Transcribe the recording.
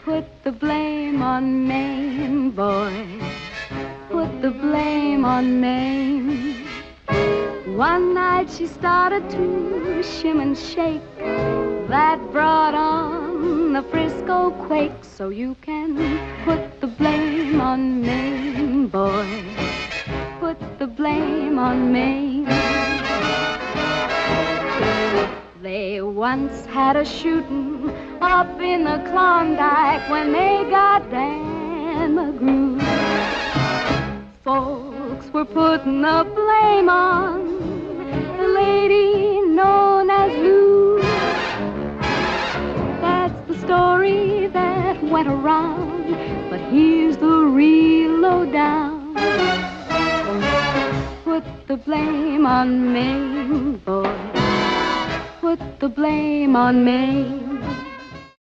Put the blame on Maine, boy. Put the blame on Maine. One night she started to shim and shake. That brought on the Frisco quake. So you can put the blame on Maine, boy. Put the blame on Maine. They once had a shooting up in the Klondike when they got Dan McGrew. Folks were putting the blame on the lady known as Lou. That's the story that went around, but here's the real lowdown. Put the blame on Maine, boy. Put the blame on Maine.